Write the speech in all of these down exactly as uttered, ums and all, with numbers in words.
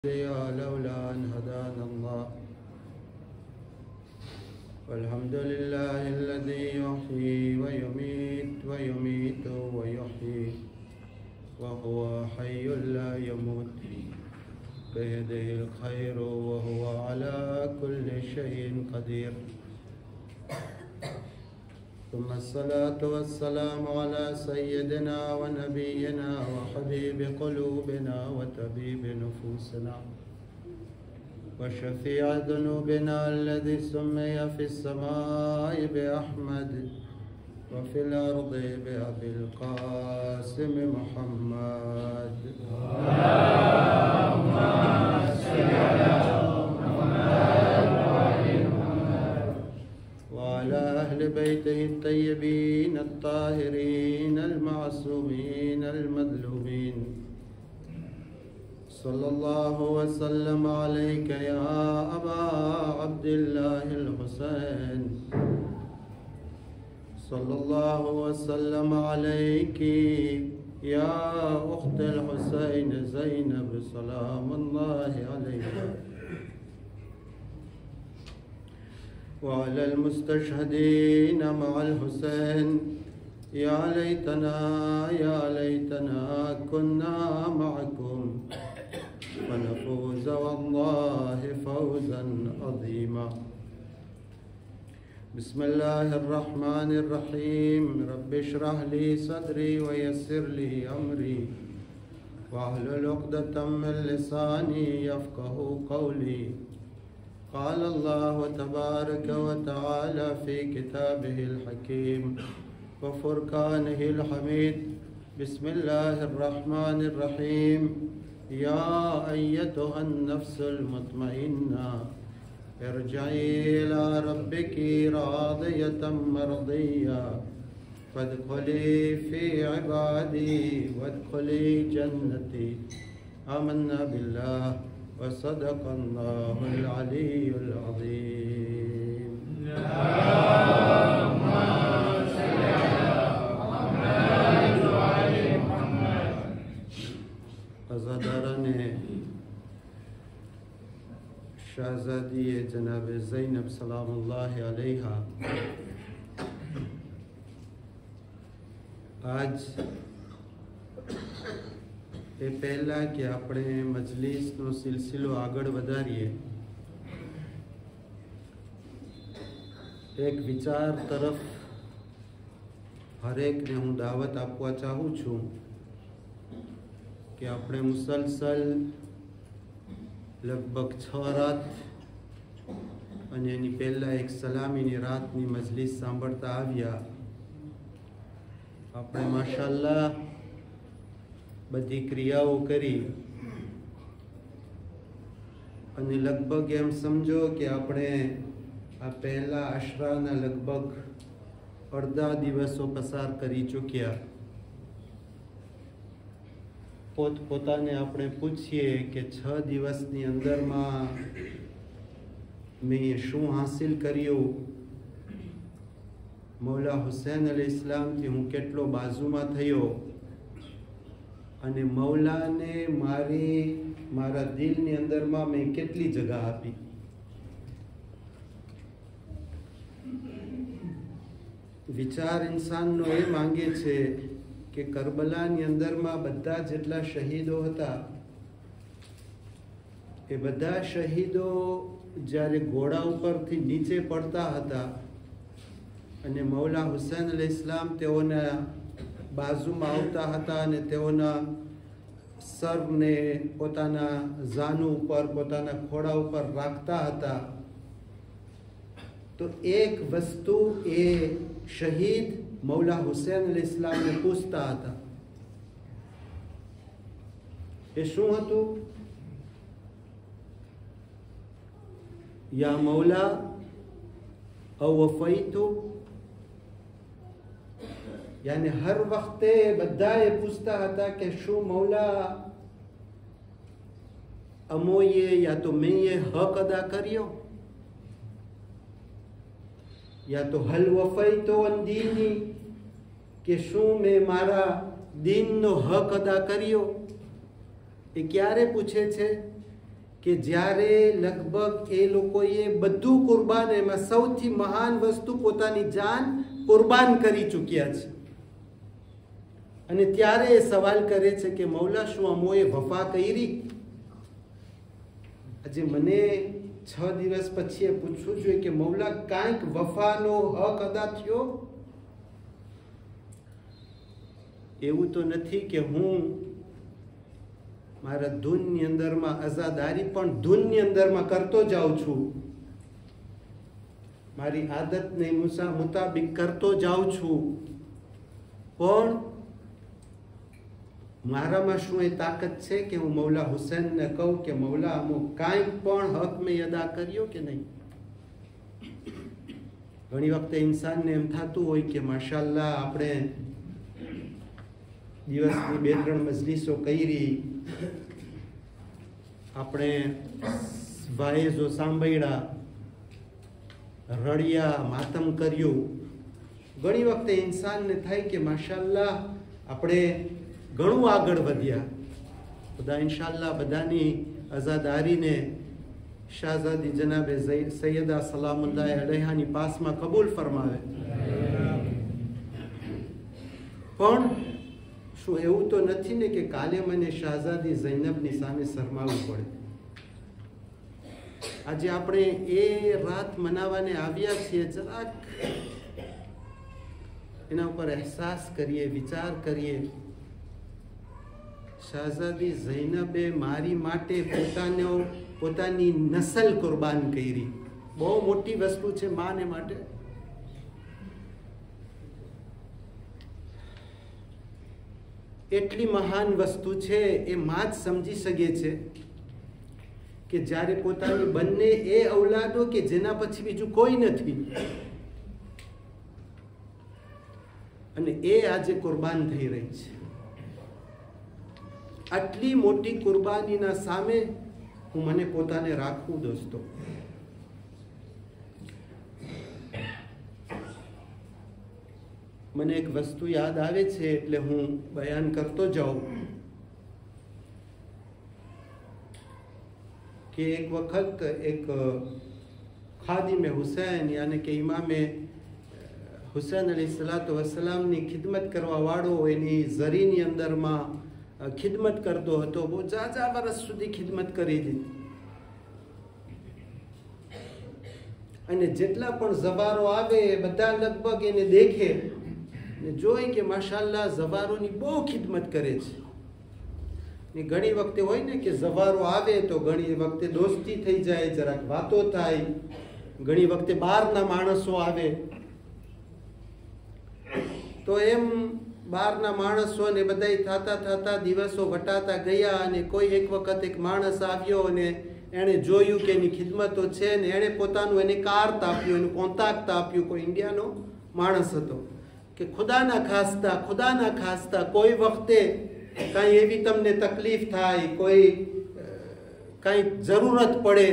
لولا أن هدانا الله والحمد لله الذي يحيي ويميت ويميت ويحيي وهو حي لا يموت بيده الخير وهو على كل شيء قدير. ثم الصلاة والسلام على سيدنا ونبينا وحبيب قلوبنا وطبيب نفوسنا وشفيع ذنوبنا الذي سمي في السماء بأحمد وفي الأرض بأبي القاسم محمد. اللهم صل على وعلى أهل بيته الطيبين الطاهرين المعصومين المظلومين. صلى الله وسلم عليك يا أبا عبد الله الحسين. صلى الله وسلم عليك يا أخت الحسين زينب سلام الله عليها وعلى المستشهدين مع الحسين. يا ليتنا يا ليتنا كنا معكم فنفوز والله فوزا عظيما. بسم الله الرحمن الرحيم. رب اشرح لي صدري ويسر لي أمري واحلل عقدة من لساني يفقه قولي. قال الله تبارك وتعالى في كتابه الحكيم وفرقانه الحميد. بسم الله الرحمن الرحيم. يا أيتها النفس المطمئنة ارجعي إلى ربك راضية مرضية فادخلي في عبادي وادخلي جنتي. آمنا بالله وصدق الله العلي العظيم. اللهم صل على محمد وآل محمد. अज़ादारान शहज़ादी जनाब ज़ैनब सलामुल्लाह अलैहा आज એ પહેલાં કે આપણે મજલિસનો સિલસિલો આગળ વધારીએ, એક વિચાર તરફ હરેકને હું દાવત આપવા ચાહું છું કે આપણે મુસલસલ લગભગ છ રાત અને એની પહેલાં એક સલામીની રાતની મજલિસ સાંભળતા આવ્યા. આપણે માશાઅલ્લાહ બધી ક્રિયાઓ કરી અને લગભગ એમ સમજો કે આપણે આ પહેલા આશરાના લગભગ અડધા દિવસો પસાર કરી ચૂક્યા. પોતપોતાને આપણે પૂછીએ કે છ દિવસની અંદરમાં મેં શું હાસિલ કર્યું, મૌલા હુસૈન અલી ઇસ્લામથી હું કેટલો બાજુમાં થયો અને મૌલાને મારી મારા દિલની અંદરમાં મેં કેટલી જગા આપી. વિચાર ઇન્સાનનો એ માંગે છે કે કરબલાની અંદરમાં બધા જેટલા શહીદો હતા એ બધા શહીદો જ્યારે ઘોડા ઉપરથી નીચે પડતા હતા અને મૌલા હુસૈન અલી ઇસ્લામ તેઓના બાજુમાં આવતા હતા અને તેઓના સરને પોતાના ઝાનુ ઉપર પોતાના ખોડા ઉપર રાખતા હતા, તો એક વસ્તુ એ શહીદ મૌલા હુસૈન અલી ઇસ્લામને પૂછતા હતા. એ શું હતું? યા મૌલા અવફૈતુ, यानी हर वक्ते બધા એ પૂછતા હતા કે શું મૌલા અમોએ યા તો મેં એ હક અદા કર્યો, યા તો હલ વફૈતો અન દીની, કે શું મેં મારા દીનનો હક અદા કર્યો. એ ક્યારે પૂછે છે? કે જ્યારે લગભગ એ લોકોએ બધું કુરબાન, એમાં સૌથી મહાન વસ્તુ પોતાની જાન કુરબાન કરી ચૂક્યા છે, અને ત્યારે એ સવાલ કરે છે કે મૌલા, શું અમોએ વફા કરી? આજે મને છ દિવસ પછી એ પૂછવું જોઈએ કે મૌલા, કાંઈક વફાનો હક અદા થયો? એવું તો નથી કે હું મારા ધૂનની અંદરમાં અઝાદારી પણ ધૂનની અંદરમાં કરતો જાઉં છું, મારી આદતને મુસા મુતાબિક કરતો જાઉં છું, પણ મારામાં શું એ તાકાત છે કે હું મૌલા હુસૈનને કહું કે મૌલા, અમુક કાંઈક પણ હક મેં અદા કર્યો કે નહીં? ઘણી વખતે ઇન્સાનને એમ થતું હોય કે માશાલ્લાહ આપણે દિવસની બે ત્રણ મજલિસો કરી, આપણે વાએઝો સાંભળ્યા, રડિયા, માતમ કર્યું. ઘણી વખતે ઇન્સાનને થાય કે માશાલ્લાહ આપણે ઘણું આગળ વધ્યા. ખુદા ઇન્શાલ્લાહ બધાની અઝાદારીને શાહઝાદી જનાબે સૈયદા સલામુલ્લાહ અલૈહાની પાસમાં કબૂલ ફરમાવે. પણ શું એવું તો નથી ને કે કાલે મને શાહઝાદી ઝૈનબની સામે શરમાવવું પડે? આજે આપણે એ રાત મનાવવાને આવ્યા છીએ, જરાક એના ઉપર અહેસાસ કરીએ, વિચાર કરીએ. શાહઝાદી ઝૈનબે મારી માટે પોતાનો પોતાની નસલ કુરબાન કરી. બહુ મોટી વસ્તુ છે માને માટે. એટલી મહાન વસ્તુ છે એ માં જ સમજી શકે છે કે જ્યારે પોતાની બંને એ ઔલાદો કે જેના પછી બીજું કોઈ નથી, અને એ આજે કુરબાન થઈ રહી છે. આટલી મોટી કુરબાનીના સામે હું મને પોતાને રાખવું દોસ્તો. મને એક વસ્તુ યાદ આવે છે એટલે હું બયાન કરતો જાઉં કે એક વખત એક ખાદિમે હુસૈન યાને કે ઇમામે હુસૈન અલૈહિસ્સલાતુ વસ્સલામની ખિદમત કરવા વાળો એની ઝરીની અંદરમાં ખિદમત કરતો હતો. બહુ ઝાઝા વર્ષ સુધી ખિદમત કરી દીધી, અને જેટલા પણ ઝવારો આવે બધા લગભગ એને દેખે ને જોઈ કે માશાલ્લાહ ઝવારોની બહુ ખિદમત કરે છે. ને ઘણી વખતે હોય ને કે ઝવારો આવે તો ઘણી વખતે દોસ્તી થઈ જાય, જરાક વાતો થાય, ઘણી વખતે બહારના માણસો આવે તો એમ બહારના માણસોને બધા થતા થતા દિવસો વટાતા ગયા, અને કોઈ એક વખત એક માણસ આવ્યો અને એણે જોયું કે એની ખિદમતો છે ને એણે પોતાનું એને કાર્ડ આપ્યું, એનું કોન્ટેક્ટ આપ્યું. કોઈ ઇન્ડિયાનો માણસ હતો કે ખુદાના ખાસ્તા ખુદાના ખાસ્તા કોઈ વખતે કાંઈ એવી તમને તકલીફ થાય, કોઈ કાંઈ જરૂરત પડે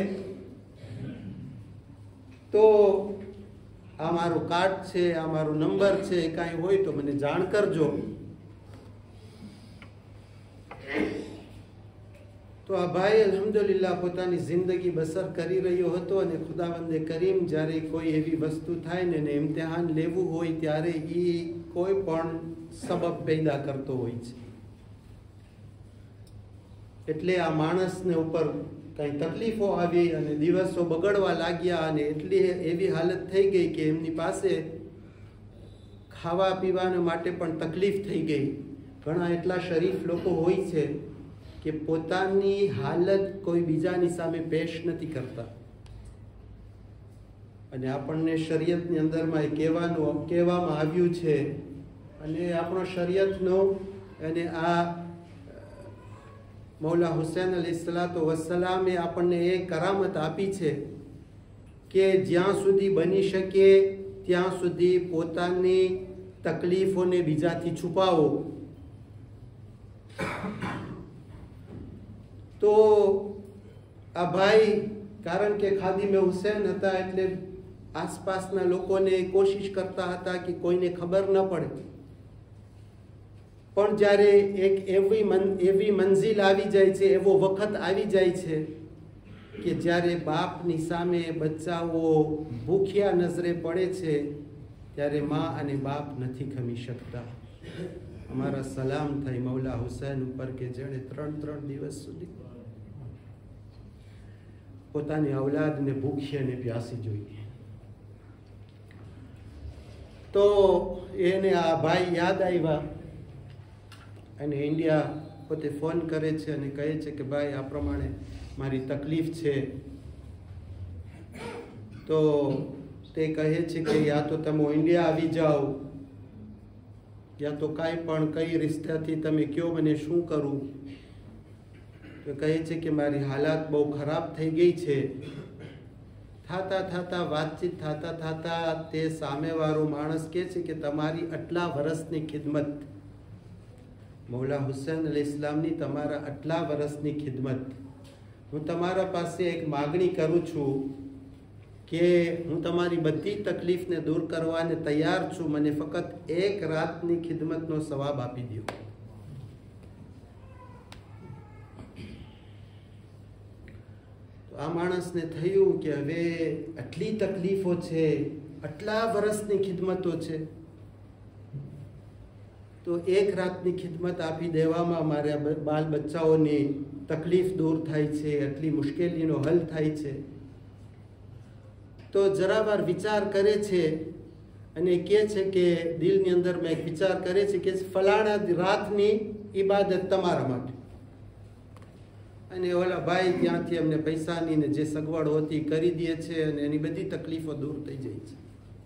તો આ મારું કાર્ડ છે, આ મારો નંબર છે, કાંઈ હોય તો મને જાણ કરજો. તો આ ભાઈ અલ્હમ્દુલિલ્લાહ પોતાની જિંદગી બસર કરી રહ્યો હતો, અને ખુદાવંદે કરીમ જ્યારે કોઈ એવી વસ્તુ થાય ને એને ઇમ્તિહાન લેવું હોય ત્યારે એ કોઈ પણ સબબ પેદા કરતો હોય છે. એટલે આ માણસને ઉપર કંઈ તકલીફો આવી અને દિવસો બગડવા લાગ્યા, અને એટલી એવી હાલત થઈ ગઈ કે એમની પાસે ખાવા પીવાના માટે પણ તકલીફ થઈ ગઈ. ઘણા એટલા શરીફ લોકો હોય છે કે પોતાની હાલત કોઈ બીજાની સામે પેશ નથી કરતા, અને આપણને શરીયતની અંદરમાં એ કહેવાનું કહેવામાં આવ્યું છે, અને આપણો શરીયતનો અને આ મૌલા હુસૈન અલૈહિસ્સલાતુ વસ્સલામે આપણને એ કરામત આપી છે કે જ્યાં સુધી બની શકે ત્યાં સુધી પોતાની તકલીફોને બીજાથી છુપાવો. તો આ ભાઈ કારણ કે ખાદિમે હુસૈન હતા એટલે આસપાસના લોકોને કોશિશ કરતા હતા કે કોઈને ખબર ન પડે, પણ જ્યારે એક એવી મન એવી મંઝિલ આવી જાય છે, એવો વખત આવી જાય છે કે જ્યારે બાપની સામે બચ્ચાઓ ભૂખ્યા નજરે પડે છે ત્યારે મા અને બાપ નથી ખમી શકતા. અમારા સલામ થઈ મૌલા હુસૈન ઉપર કે જેણે ત્રણ ત્રણ દિવસ સુધી પોતાની અવલાદને ભૂખી અને પ્યાસી જોઈએ. તો એને આ ભાઈ યાદ આવ્યા અને ઇન્ડિયા પોતે ફોન કરે છે અને કહે છે કે ભાઈ આ પ્રમાણે મારી તકલીફ છે. તો તે કહે છે કે યા તો તમે ઇન્ડિયા આવી જાઓ, યા તો કાંઈ પણ કઈ રિશ્તાથી તમે કયો મને શું કરું. તો કહે છે કે મારી હાલાત બહુ ખરાબ થઈ ગઈ છે. થાતા થાતા વાતચીત થાતા થાતા તે સામેવાળો માણસ કહે છે કે તમારી આટલા વર્ષની ખિદમત, મૌલા હુસૈન અલૈહિ ઇસ્લામની તમારા આટલા વર્ષની ખિદમત, હું તમારા પાસે એક માગણી કરું છું કે હું તમારી બધી તકલીફને દૂર કરવાને તૈયાર છું, મને ફક્ત એક રાતની ખિદમતનો સવાબ આપી દો. આ માણસને થયું કે હવે આટલી તકલીફો છે, આટલા વર્ષની ખિદમતો છે, તો એક રાતની ખિદમત આપી દેવામાં મારા બાલ બચ્ચાઓની તકલીફ દૂર થાય છે, આટલી મુશ્કેલીનો હલ થાય છે. તો જરાવાર વિચાર કરે છે અને કહે છે કે દિલની અંદર મેં એક વિચાર કરે છે કે ફલાણા રાતની ઇબાદત તમારા માટે. અને ઓલા ભાઈ ત્યાંથી અમને પૈસાની ને જે સગવડ હોતી કરી દે છે અને એની બધી તકલીફો દૂર થઈ જાય છે.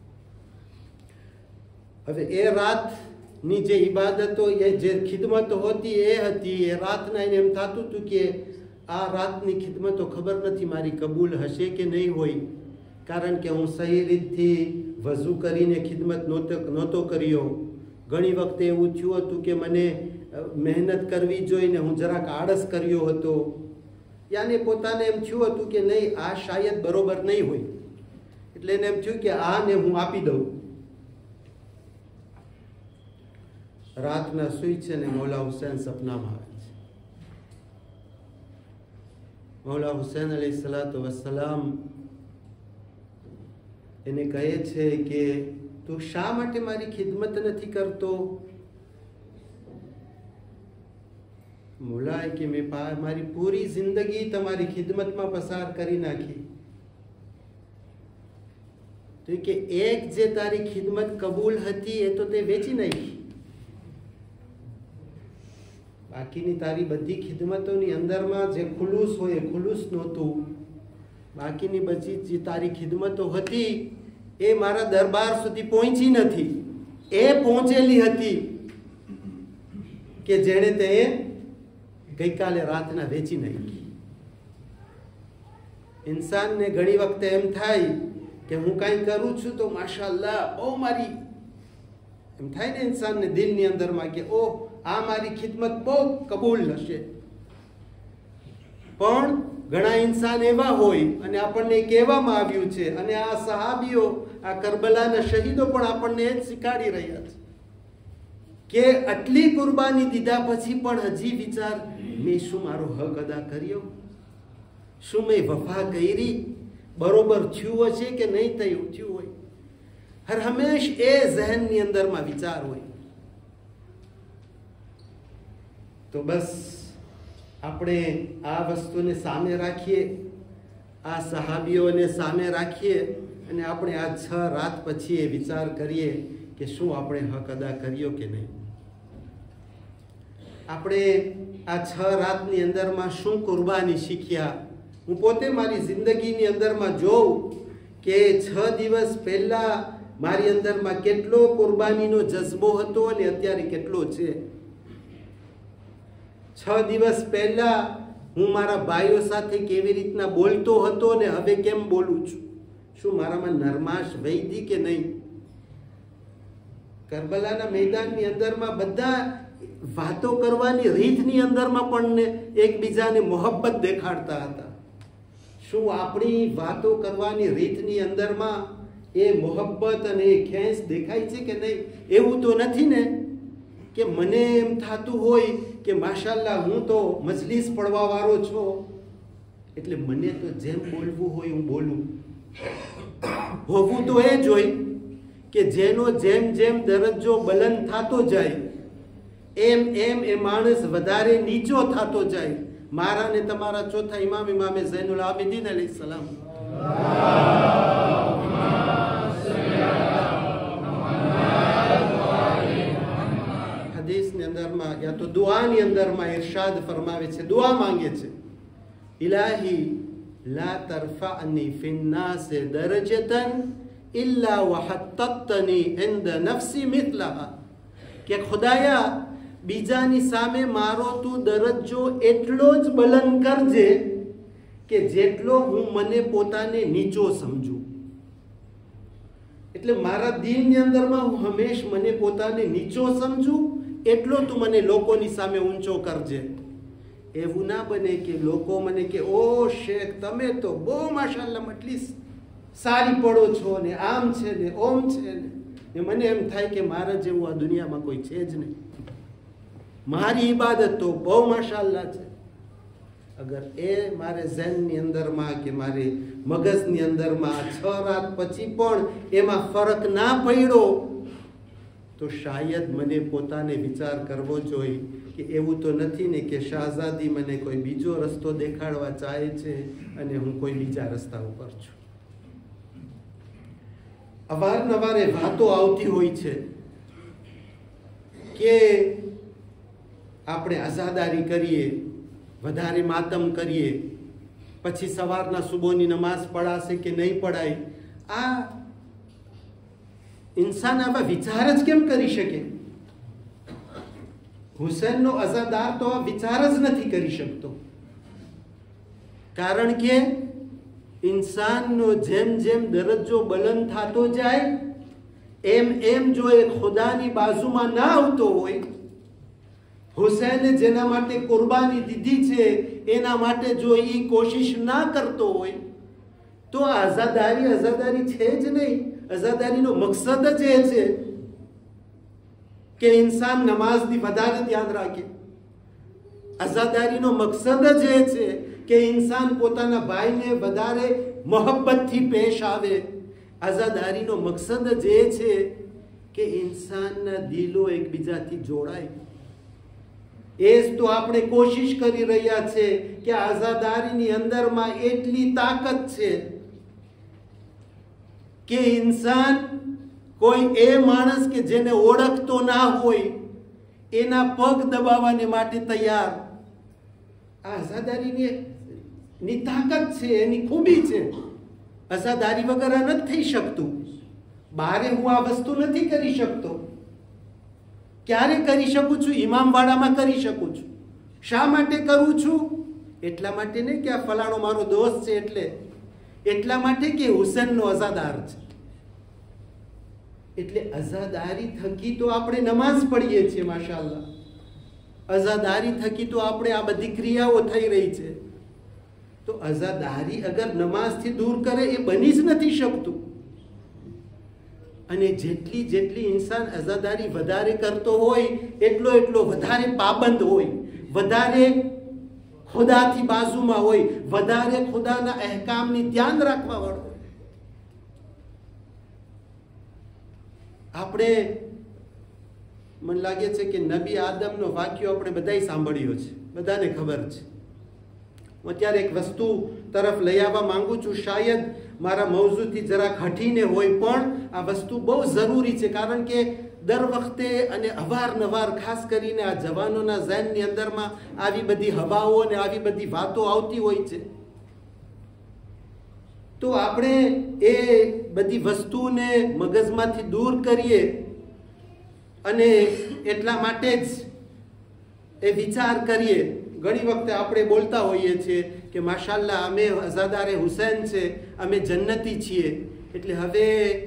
હવે એ રાતની જે ઇબાદતો, એ જે ખિદમતો હોતી એ હતી. એ રાતના એને એમ થતું હતું કે આ રાતની ખિદમતો ખબર નથી મારી કબૂલ હશે કે નહીં હોય, કારણ કે હું સહી રીતથી વઝુ કરીને ખિદમત નહોતો નહોતો કર્યો. ઘણી વખતે એવું થયું હતું કે મને મહેનત કરવી જોઈને હું જરાક આળસ કર્યો હતો. યાને પોતાને એમ થયું હતું કે નહીં આ શાયદ બરોબર નહીં હોય, એટલે એને એમ થયું કે આને હું આપી દઉં. રાતના સુઈ છે ને મૌલા હુસૈન સપનામાં આવે છે. મૌલા હુસૈન અલૈહિ સલાતુ વસ્સલામ એને કહે છે કે તું શા માટે મારી ખિદમત નથી કરતો? મોલાએ કે મેં મારી પૂરી જિંદગી તમારી ખિદમતમાં પસાર કરી નાખી. તો કે એક જે તારી ખિદમત કબૂલ હતી એ તો તે વેચી નાખી. બાકીની તારી બધી ખિદમતોની અંદરમાં જે ખુલૂસ હોય એ ખુલૂસ નહોતું. બાકીની બધી જે તારી ખિદમતો હતી એ મારા દરબાર સુધી પહોંચી નથી. એ પહોંચેલી હતી કે જેણે તે ગઈકાલે રાતના વેચી નાખી. ઇન્સાનને ઘણી વખતે એમ થાય કે હું કાંઈ કરું છું તો માશાઅલ્લાહ બહુ મારી, એમ થાય ને ઇન્સાનને દિલની અંદરમાં કે ઓહ આ મારી ખિદમત બહુ કબૂલ હશે. પણ ઘણા ઇન્સાન એવા હોય અને આપણને કહેવામાં આવ્યું છે, અને આ સહાબીઓ, આ કરબલાના શહીદો પણ આપણને એ જ શીખવાડી રહ્યા છે કે આટલી કુરબાની દીધા પછી પણ હજી વિચાર, મેં શું મારો હક અદા કર્યો? શું મેં વફા કરી? બરોબર થયું હશે કે નહીં થયું થયું હોય? હર હંમેશ એ ઝહેનની અંદરમાં વિચાર હોય. તો બસ આપણે આ વસ્તુને સામે રાખીએ, આ સહાબીઓને સામે રાખીએ અને આપણે આ છ રાત પછી એ વિચાર કરીએ કે શું આપણે હક અદા કર્યો કે નહીં. આપણે આ છ રાતની અંદરમાં શું કુરબાની શીખ્યા? હું પોતે મારી જિંદગીની અંદરમાં જોઉં કે છ દિવસ પહેલાં મારી અંદરમાં કેટલો કુરબાનીનો જજ્બો હતો અને અત્યારે કેટલો છે. છ દિવસ પહેલા હું મારા ભાઈઓ સાથે કેવી રીતના બોલતો હતો ને હવે કેમ બોલું છું? શું મારામાં નરમાશ વૈધી કે નહીં? કરબલાના મેદાનની અંદરમાં બધા વાતો કરવાની રીતની અંદરમાં પણ એકબીજાને મોહબ્બત દેખાડતા હતા. શું આપણી વાતો કરવાની રીતની અંદરમાં એ મોહબ્બત અને એ ખેંચ દેખાય છે કે નહીં? એવું તો નથી ને કે મને એમ થતું હોય કે માશાલ્લાહ હું તો મજલિસ પડવા વાળો છું, એટલે મને તો જેમ બોલવું હોય હું બોલું. હોવું તો એ જ હોય કે જેનો જેમ જેમ દરજ્જો બલંદ થતો જાય એમ એમ એ માણસ વધારે નીચો થતો જાય. મારા ને તમારા ચોથા ઇમામ ઇમામે ઝૈનુલ આબિદીન અલૈહિસ સલામ હદીસની અંદરમાં યા તો દુઆની અંદરમાં ઇરશાદ ફરમાવે છે, દુઆ માંગે છે, ઇલાહી લા તરફઅની ફિન્નાસ દરજતન ઇલ્લા વહત્તતની ઇન્દ નફસી મિથલહા, કે ખુદાયા બીજાની સામે મારો તું દરજ્જો એટલો જ બલંદ કરજે કે જેટલો હું મને પોતાને નીચો સમજું. એટલે મારા દિલની અંદરમાં હું હંમેશ મને પોતાને નીચો સમજું એટલો તું મને લોકોની સામે ઊંચો કરજે. એવું ના બને કે લોકો મને કે ઓ શેખ તમે તો બહુ માશાલ્લાહ મટલી સારી પડો છો ને આમ છે ને ઓમ છે ને મને એમ થાય કે મારા જેવું આ દુનિયામાં કોઈ છે જ નહીં. મારી ઇબાદત તો બહુ માશાલ્લાહ છે. અગર એ મારે ઝેનની અંદરમાં કે મારી મગજની અંદરમાં છ રાત પછી પણ એમાં ફરક ના પડ્યો તો શાયદ મને પોતાને વિચાર કરવો જોઈએ કે એવું તો નથી ને કે શાહઝાદી મને કોઈ બીજો રસ્તો દેખાડવા ચાહે છે અને હું કોઈ બીજા રસ્તા ઉપર છું. અવારનવારે વાતો આવતી હોય છે કે આપણે આઝાદારી કરીએ, વધારે માતમ કરીએ, પછી સવારના સુબોની નમાઝ પડાશે કે નહીં પડાય. આ ઇન્સાન આવા વિચાર જ કેમ કરી શકે? હુસૈનનો અઝાદાર તો આ વિચાર જ નથી કરી શકતો, કારણ કે ઇન્સાનનો જેમ જેમ દરજ્જો બલંદ થતો જાય એમ એમ જો એ ખુદાની બાજુમાં ના આવતો હોય, હુસૈને જેના માટે કુરબાની દીધી છે એના માટે જો એ કોશિશ ના કરતો હોય તો આઝાદારી આઝાદારી છે જ નહીં. આઝાદારીનો મકસદ જ એ છે કે ઇન્સાન નમાઝની વધારે ધ્યાન રાખે. આઝાદારીનો મકસદ જ એ છે કે ઇન્સાન પોતાના ભાઈને વધારે મોહબ્બતથી પેશ આવે. આઝાદારીનો મકસદ જ એ છે કે ઇન્સાનના દિલો એકબીજાથી જોડાય. એ જ તો આપણે કોશિશ કરી રહ્યા છે કે આઝાદારીની અંદરમાં એટલી તાકાત છે કે ઇન્સાન કોઈ એ માણસ કે જેને ઓળખતો ના હોય એના પગ દબાવવાને માટે તૈયાર. આ આઝાદારીની ની તાકાત છે, એની ખૂબી છે. આઝાદારી વગર આ નથી થઈ શકતું. બારે હું આ વસ્તુ નથી કરી શકતો. ક્યારે કરી શકું છું? ઇમામવાડામાં કરી શકું છું. શા માટે કરું છું? એટલા માટે નહીં કે આ ફલાણો મારો દોસ્ત છે એટલે, એટલા માટે કે હુસૈનનો અઝાદાર છે. એટલે અઝાદારી થકી તો આપણે નમાઝ પઢીએ છીએ માશાઅલ્લાહ. અઝાદારી થકી તો આપણે આ બધી ક્રિયાઓ થઈ રહી છે. તો અઝાદારી અગર નમાઝથી દૂર કરે એ બની જ નથી શકતું. અને જેટલી જેટલી ઇન્સાન અઝાદારી વધારે કરતો હોય એટલો એટલો વધારે પાબંદ હોય, વધારે ખુદાથી બાજુમાં હોય, વધારે ખુદાના અહેકામની ધ્યાન રાખવા વાળો. આપણે મને લાગે છે કે નબી આદમનો વાક્યો આપણે બધાય સાંભળ્યો છે, બધાને ખબર છે. હું અત્યારે એક વસ્તુ તરફ લઈ આવવા માંગુ છું. શાયદ મારા મૌજૂદથી જરાક હટીને હોય પણ આ વસ્તુ બહુ જરૂરી છે, કારણ કે દર વખતે અને અવારનવાર ખાસ કરીને આ જવાનોના ઝહેનની અંદરમાં આવી બધી હવાઓ અને આવી બધી વાતો આવતી હોય છે. તો આપણે એ બધી વસ્તુને મગજમાંથી દૂર કરીએ અને એટલા માટે જ એ વિચાર કરીએ. ઘણી વખતે આપણે બોલતા હોઈએ છીએ કે માશાલ્લાહ અમે અઝાદારે હુસૈન છે, અમે જન્નતી છીએ, એટલે હવે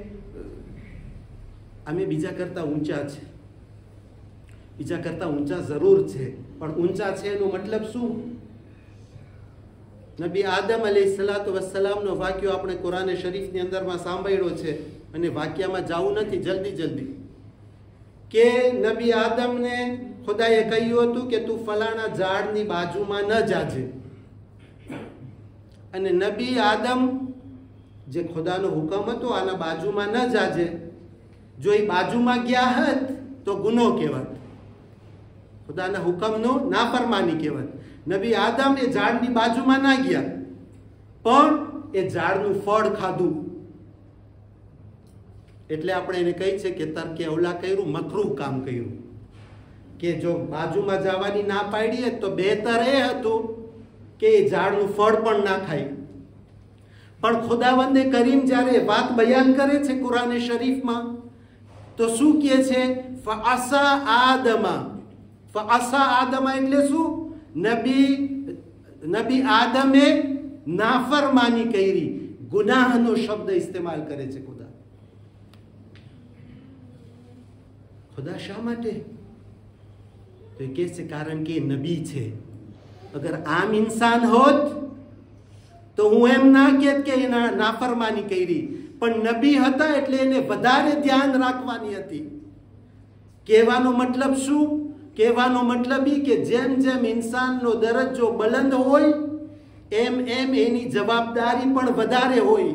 અમે બીજા કરતાં ઊંચા છે. બીજા કરતાં ઊંચા જરૂર છે, પણ ઊંચા છે એનો મતલબ શું? નબી આદમ અલૈહિસ્સલાતુ વસ્સલામનો વાક્યો આપણે કુરાન શરીફની અંદરમાં સાંભળ્યો છે અને વાક્યમાં જવું નથી જલ્દી જલ્દી કે નબી આદમને ખુદાએ કહ્યું હતું કે તું ફલાણા ઝાડની બાજુમાં ન જાજે. અને નબી આદમ જે ખુદાનો હુકમ હતો આના બાજુમાં ન જાજે, જો એ બાજુમાં ગયા હોત તો ગુનો કહેવાત, ખુદાના હુકમનો નાફરમાની કહેવાત. નબી આદમ એ ઝાડની બાજુમાં ના ગયા, પણ એ ઝાડનું ફળ ખાધું. એટલે આપણે એને કહી છે કે તર્કે અવલા કર્યું, મકરૂહ કામ કર્યું. કે જો બાજુમાં જવાની ના પાડીએ તો બહેતર એ હતું કે એ ઝાડનું ફળ પણ ના ખાય. પણ ખુદાવંદે કરીમ જ્યારે વાત બયાન કરે છે કુરાને શરીફમાં તો શું કહે છે? ફઅસા આદમા. ફઅસા આદમા એટલે શું? નબી નબી આદમે નાફરમાની કરી, ગુનાહનો શબ્દ ઇસ્તેમાલ કરે છે ખુદા. ખુદા શા માટે? તો એ કહે છે કારણ કે નબી છે. અગર આમ ઇન્સાન હોત તો હું એમ ના કહેત કે એના નાફરમાની કરી, પણ નબી હતા એટલે એને વધારે ધ્યાન રાખવાની હતી. કહેવાનો મતલબ શું? કહેવાનો મતલબ એ કે જેમ જેમ ઇન્સાનનો દરજ્જો બલંદ હોય એમ એમ એની જવાબદારી પણ વધારે હોય.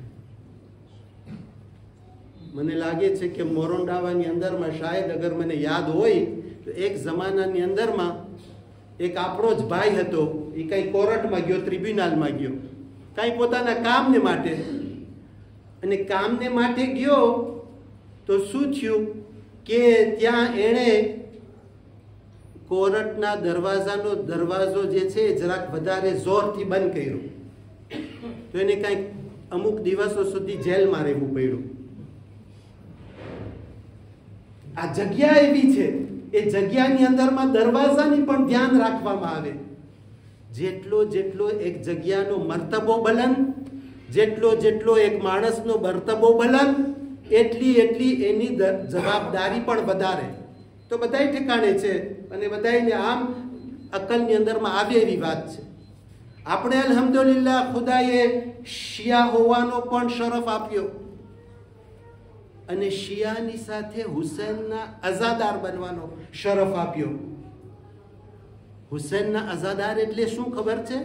મને લાગે છે કે મોરોંડાવાની અંદરમાં શાયદ અગર મને યાદ હોય તો એક જમાનાની અંદરમાં એક આપણો જ ભાઈ હતો, એ કઈ કોર્ટમાં ગયો, ટ્રિબ્યુનલમાં ગયો, કઈ પોતાના કામને માટે. અને કામને માટે ગયો તો શું થયું કે ત્યાં એણે કોર્ટના દરવાજાનો દરવાજો જે છે જરાક વધારે જોરથી બંધ કર્યો, તો એને કઈક અમુક દિવસો સુધી જેલમાં રહેવું પડ્યું. આ જગ્યા એવી છે, એ જગ્યાની અંદરમાં દરવાજાની પણ ધ્યાન રાખવામાં આવે. જેટલો જેટલો એક જગ્યાનો મર્તબો બલંદ, જેટલો જેટલો એક માણસનો મર્તબો બલંદ, એટલી એટલી એની જવાબદારી પણ વધારે. તો બધાય ઠેકાણે છે અને બધાયને આમ અકલની અંદરમાં આવે એવી વાત છે. આપણે અલ્હમ્દુલિલ્લાહ ખુદાએ શિયા હોવાનો પણ શરફ આપ્યો અને શિયાની સાથે હુસૈનના અઝાદાર બનવાનો શરફ આપ્યો. હુસૈનના અઝાદાર એટલે શું ખબર છે?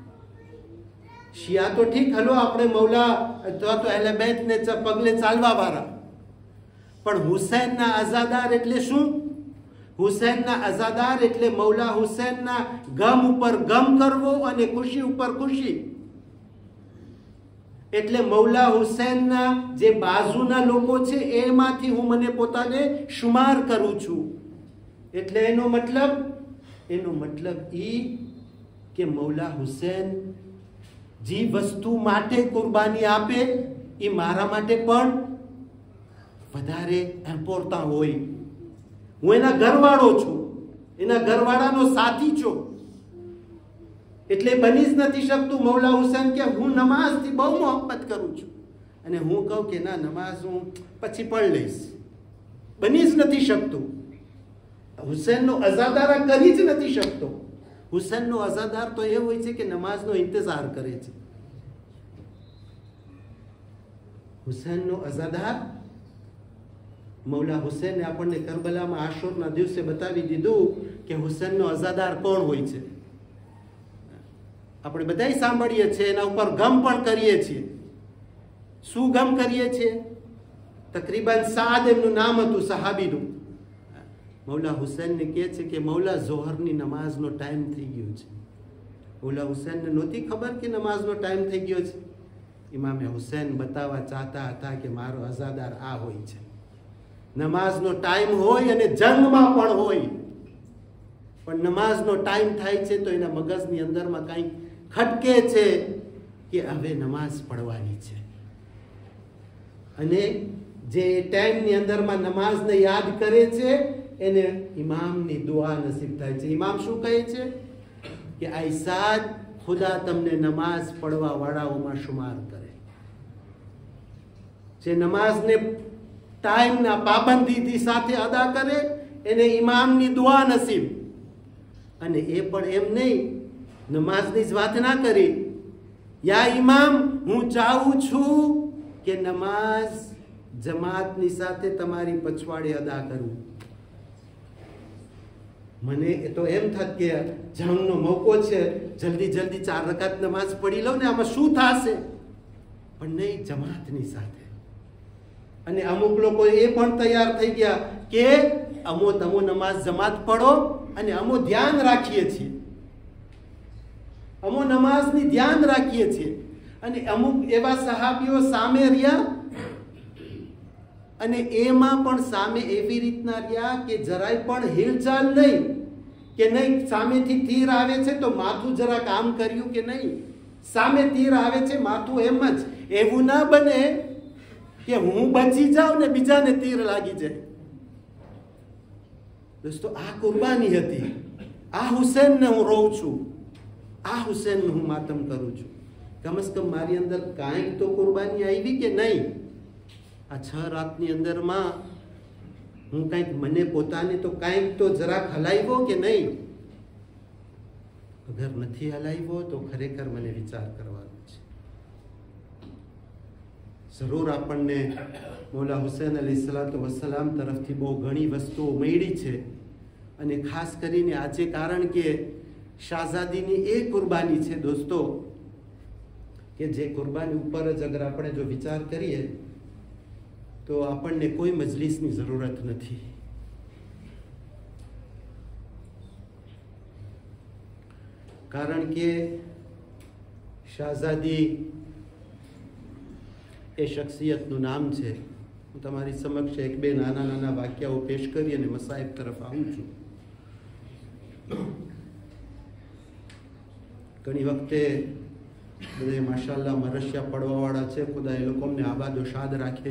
શિયા તો ઠીક, હલો આપણે મૌલા અથવા તો અહેલે બેતને પગલે ચાલવા વાળા, પણ હુસૈનના અઝાદાર એટલે શું? હુસૈનના અઝાદાર એટલે મૌલા હુસૈનના ગમ ઉપર ગમ કરવો અને ખુશી ઉપર ખુશી. એટલે મૌલા હુસૈનના જે બાજુના લોકો છે એમાંથી હું મને પોતાને શુમાર કરું છું. એટલે એનો મતલબ એનો મતલબ ઈ કે મૌલા હુસૈન જે વસ્તુ માટે કુરબાની આપે એ મારા માટે પણ વધારે ઇમ્પોર્ટન્ટ હોય. હું એના ઘરવાળો છું, એના ઘરવાળાનો સાથી છું. એટલે બની જ નથી શકતું મૌલા હુસૈન કે હું નમાઝથી બહુ મોહબ્બત કરું છું અને હું કહું કે ના નમાઝ હું પછી પણ લઈશ. બની જ નથી શકતું. હુસૈનનો અઝાદાર કરી જ નથી શકતો. હુસૈનનો અઝાદાર તો એ હોય છે કે નમાઝનો ઇંતજાર કરે છે. હુસૈનનો અઝાદાર મૌલા હુસૈને આપણને કરબલામાં આશુરના દિવસે બતાવી દીધું કે હુસૈનનો અઝાદાર કોણ હોય છે. આપણે બધાય સાંભળીએ છીએ, એના ઉપર ગમ પણ કરીએ છીએ. શું ગમ કરીએ છીએ? તકરીબન સાદ એમનું નામ હતું સહાબીનું. મૌલા હુસૈનને કહે છે કે મૌલા ઝોહરની નમાઝનો ટાઈમ થઈ ગયો છે. મૌલા હુસૈનને નહોતી ખબર કે નમાઝનો ટાઈમ થઈ ગયો છે. ઇમામે હુસૈન બતાવવા ચાહતા હતા કે મારો અઝાદાર આ હોય છે. નમાઝનો ટાઈમ હોય અને જંગમાં પણ હોય, પણ નમાઝનો ટાઈમ થાય છે તો એના મગજની અંદરમાં કંઈક ખટકે છે કે હવે નમાઝ પડવાની છે. અને જે ટાઈમની અંદરમાં નમાઝને યાદ કરે છે એને ઇમામની દુઆ નસીબ થાય છે. ઇમામ શું કહે છે કે આઈસાદ ખુદા તમને નમાઝ પડવા વાળાઓમાં શુમાર કરે. જે નમાઝને ટાઈમના પાબંદીથી સાથે અદા કરે એને ઇમામની દુઆ નસીબ. અને એ પણ એમ નહીં, નમાઝની જ વાત ના કરી. યા ઇમામ, હું ચાહું છું કે નમાઝ જમાતની સાથે તમારી પછવાડે અદા કરું. મને એ તો એમ થાત કે જંગનો મોકો છે, જલ્દી જલ્દી ચાર રકાત નમાઝ પડી લઉં ને, આમાં શું થશે? પણ નહીં, જમાતની સાથે. અને અમુક લોકો એ પણ તૈયાર થઈ ગયા કે અમો તમો નમાઝ જમાત પડો અને અમો ધ્યાન રાખીએ છીએ, અમો નમાઝની ધ્યાન રાખીએ છીએ. અને અમુક એવા સહાબીઓ સામે રહ્યા અને એમાં પણ સામે એવી રીતના રહ્યા કે જરાય પણ હિલચાલ નહીં, કે નહીં સામેથી તીર આવે છે તો માથું જરા કામ કર્યું કે નહીં, સામે તીર આવે છે માથું એમ જ. એવું ના બને કે હું બચી જાઉં ને બીજાને તીર લાગી જાય. દોસ્તો, આ કુરબાની હતી. આ હુસેનને હું રોઉં છું, આ હુસેનનું હું માતમ કરું છું. કમસ કમ મારી અંદર કાંઈક તો કુરબાની આવી કે નહીં? આ છ રાતની અંદરમાં હું કાંઈક મને પોતાને તો કાંઈક તો જરાક હલાવ્યો કે નહીં? અગર નથી હલાવ્યો તો ખરેખર મને વિચાર કરવાનો છે. જરૂર આપણને મૌલા હુસૈન અલૈહિસ્સલાતુ વસ્સલામ તરફથી બહુ ઘણી વસ્તુઓ મળી છે. અને ખાસ કરીને આજે કારણ કે શાહઝાદીની એ કુરબાની છે દોસ્તો, કે જે કુરબાની ઉપર જ અગર આપણે જો વિચાર કરીએ તો આપણને કોઈ મજલિસની જરૂરત નથી. કારણ કે શાહઝાદી એ શખ્સિયતનું નામ છે. હું તમારી સમક્ષ એક બે નાના નાના વાક્યાઓ પેશ કરી અને મસાઇબ તરફ આવું છું. ઘણી વખતે બધે માશાલ્લાહ મરશિયા પડવાવાળા છે, ખુદા એ લોકો અમને આબાદો શાદ રાખે.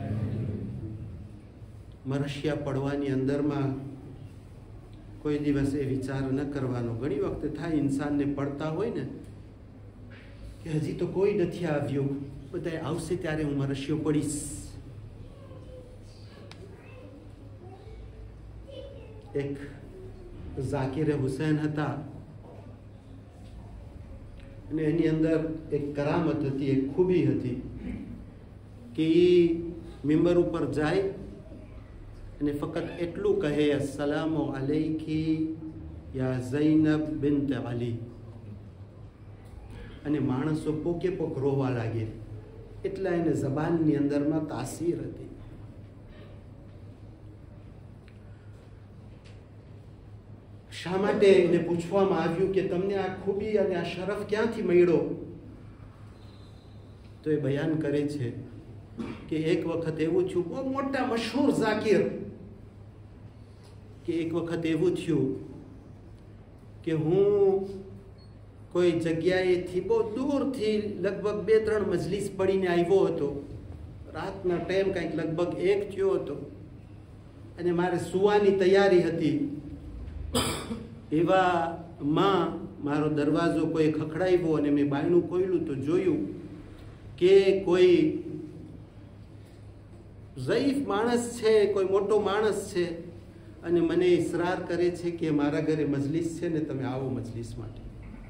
મરશિયા પડવાની અંદરમાં કોઈ દિવસ એ વિચાર ન કરવાનો. ઘણી વખતે થાય ઇન્સાનને પડતા હોય ને કે હજી તો કોઈ નથી આવ્યું, બધા આવશે ત્યારે હું મરશિયો પડીશ. એક ઝાકિરે હુસૈન હતા અને એની અંદર એક કરામત હતી, એક ખૂબી હતી કે એ મિંબર ઉપર જાય અને ફક્ત એટલું કહે, અસ્સલામુ અલૈકી યા ઝૈનબ બિન્ટ અલી, અને માણસો પોકે પોક રોવા લાગે. એટલા એને જબાનની અંદરમાં તાસીર હતી. શા માટે એને પૂછવામાં આવ્યું કે તમને આ ખૂબી અને આ શરફ ક્યાંથી મળ્યો? તો એ બયાન કરે છે કે એક વખત એવું થયું, બહુ મોટા મશહૂર ઝાકિર, કે એક વખત એવું થયું કે હું કોઈ જગ્યાએથી બહુ દૂરથી લગભગ બે ત્રણ મજલિસ પડીને આવ્યો હતો. રાતના ટાઈમ કંઈક લગભગ એક થયો હતો અને મારે સુવાની તૈયારી હતી. એવા માં મારો દરવાજો કોઈ ખખડાવ્યો અને મેં બાયણું ખોલ્યું તો જોયું કે કોઈ ઝઈફ માણસ છે, કોઈ મોટો માણસ છે અને મને ઇસરાર કરે છે કે મારા ઘરે મજલિસ છે ને તમે આવો મજલિસ માટે.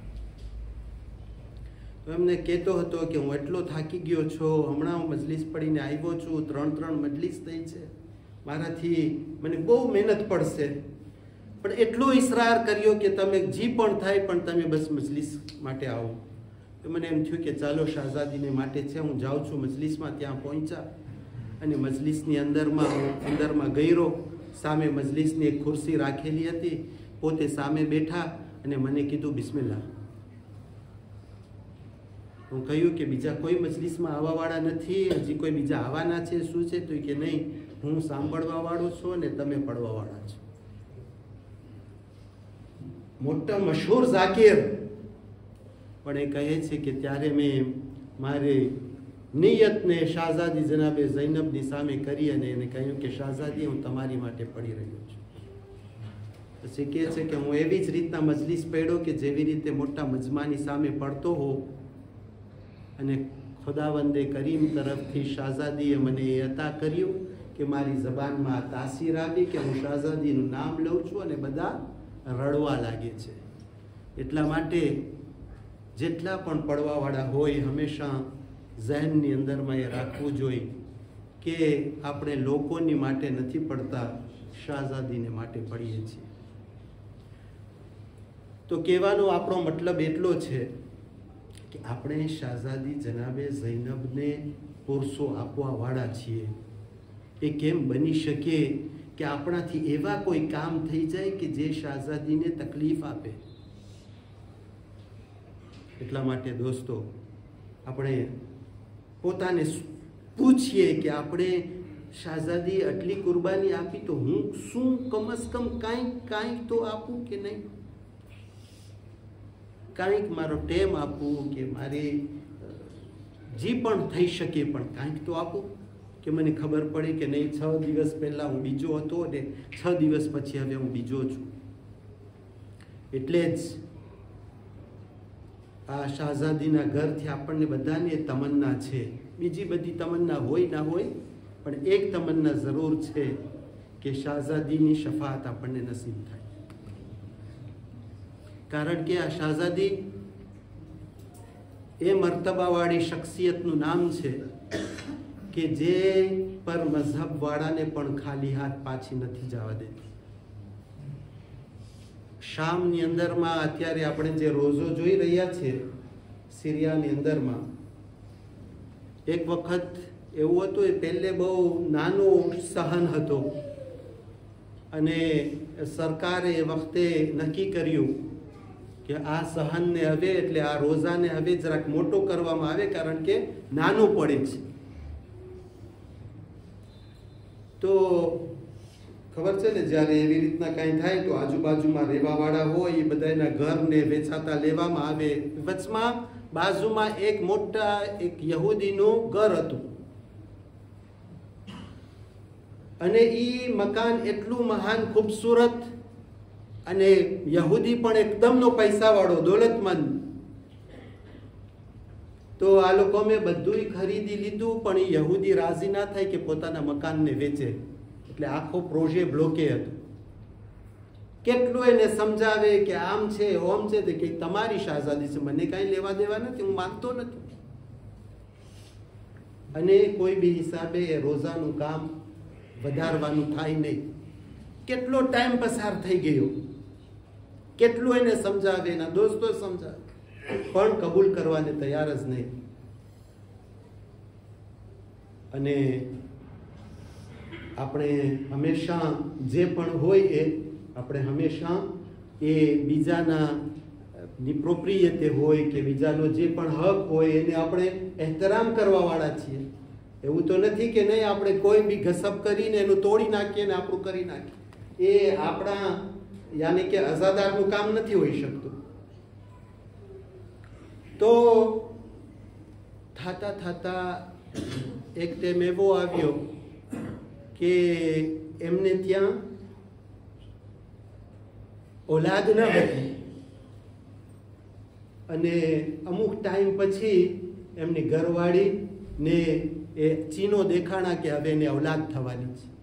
તો એમને કહેતો હતો કે હું એટલો થાકી ગયો છું, હમણાં હું મજલિસ પડીને આવ્યો છું, ત્રણ ત્રણ મજલિસ થઈ છે, મારાથી મને બહુ મહેનત પડશે. પણ એટલો ઇસરાર કર્યો કે તમે જી પણ થાય પણ તમે બસ મજલિસ માટે આવો. તો મને એમ થયું કે ચાલો શાહઝાદીને માટે છે, હું જાઉં છું મજલિસમાં. ત્યાં પહોંચ્યા અને મજલિસની અંદરમાં હું અંદરમાં ગયો. સામે મજલિસની એક ખુરશી રાખેલી હતી, પોતે સામે બેઠા અને મને કીધું બિસ્મિલ્લાહ. હું કહ્યું કે બીજા કોઈ મજલિસમાં આવવાવાળા નથી, હજી કોઈ બીજા આવવાના છે શું છે? તો કે નહીં, હું સાંભળવાવાળો છું અને તમે પડવાવાળા છો. મોટા મશહૂર ઝાકિર પણ એ કહે છે કે ત્યારે મેં મારી નિયતને શાહઝાદી જનાબે ઝૈનબની સામે કરી અને એને કહ્યું કે શાહઝાદી હું તમારી માટે પડી રહ્યો છું. પછી કહે છે કે હું એવી જ રીતના મજલિસ પડ્યો કે જેવી રીતે મોટા મજમાની સામે પડતો હોઉં, અને ખુદાવંદે કરીમ તરફથી શાહઝાદીએ મને એ અતા કર્યું કે મારી જબાનમાં તાસીર આવી કે હું શાહઝાદીનું નામ લઉં છું અને બધા રડવા લાગે છે. એટલા માટે જેટલા પણ પડવાવાળા હોય હંમેશા ઝહેનની અંદરમાં એ રાખવું જોઈએ કે આપણે લોકોની માટે નથી પડતા, શાહઝાદીને માટે પડીએ છીએ. તો કહેવાનો આપણો મતલબ એટલો છે કે આપણે શાહઝાદી જનાબે ઝૈનબને પુરસો આપવા વાળા છીએ. એ કેમ બની શકે કે આપણાથી એવા કોઈ કામ થઈ જાય કે જે શાહઝાદીને તકલીફ આપે? એટલા માટે દોસ્તો, આપણે પોતાને પૂછીએ કે આપણે શાહઝાદી આટલી કુરબાની આપી તો હું શું કમસ કમ કાંઈક કાંઈક તો આપું કે નહીં? કાંઈક મારો ટેમ આપું કે મારી જે પણ થઈ શકે પણ કાંઈક તો આપું કે મને ખબર પડે કે નહીં છ દિવસ પહેલાં હું બીજો હતો ને છ દિવસ પછી હવે હું બીજો છું. એટલે જ આ શાહઝાદીના ઘરથી આપણને બધાને તમન્ના છે. બીજી બધી તમન્ના હોય ના હોય, પણ એક તમન્ના જરૂર છે કે શાહઝાદીની શફાત આપણને નસીબ થાય. કારણ કે આ શાહઝાદી એ મર્તબાવાળી શખ્સિયતનું નામ છે કે જે પર મઝહબવાળાને પણ ખાલી હાથ પાછી નથી જવા દેતી. શામની અંદરમાં અત્યારે આપણે જે રોઝો જોઈ રહ્યા છે, સિરિયાની અંદરમાં, એક વખત એવું હતું, એ પહેલે બહુ નાનો સહન હતો અને સરકારે એ વખતે નક્કી કર્યું કે આ સહનને હવે એટલે આ રોઝાને હવે જરાક મોટો કરવામાં આવે, કારણ કે નાનું પડે છે. તો ખબર છે ને, જ્યારે એવી રીતના કાંઈ થાય તો આજુબાજુમાં રહેવાવાળા હોય એ બધાના ઘરને વેચાતા લેવામાં આવે. વચમાં બાજુમાં એક મોટા એક યહૂદીનું ઘર હતું અને એ મકાન એટલું મહાન ખૂબસૂરત અને યહૂદી પણ એકદમનો પૈસાવાળો દોલતમંદ. તો આ લોકો મેં બધું ખરીદી લીધું, પણ એ યહૂદી રાજી ના થાય કે પોતાના મકાનને વેચે. એટલે આખો પ્રોજે બ્લોકે હતો. કેટલું એને સમજાવે કે આમ છે ઓમ છે, તે કે તમારી શાહઝાદી છે, મને કાંઈ લેવા દેવા નથી, હું માનતો નથી. અને કોઈ બી હિસાબે રોઝાનું કામ વધારવાનું થાય નહીં. કેટલો ટાઈમ પસાર થઈ ગયો, કેટલું એને સમજાવે, એના દોસ્તો સમજાવે, પણ કબૂલ કરવાને તૈયાર જ નહીં. અને આપણે હંમેશા જે પણ હોય એ આપણે હંમેશા એ બીજાના નિપ્રોપ્રિયતે હોય કે બીજાનો જે પણ હક હોય એને આપણે એહતરામ કરવા વાળા છીએ. એવું તો નથી કે નહીં આપણે કોઈ બી ગસબ કરીને એનું તોડી નાખીએ ને આપણું કરી નાખીએ. એ આપણા યાની કે અઝાદારનું કામ નથી હોઈ શકતું. તો થાતા થાતા એક ટાઈમ એવો આવ્યો કે એમને ત્યાં ઓલાદ ન હતી અને અમુક ટાઈમ પછી એમની ઘરવાળી ને એ ચીનો દેખાણા કે હવે એને ઓલાદ થવાની છે.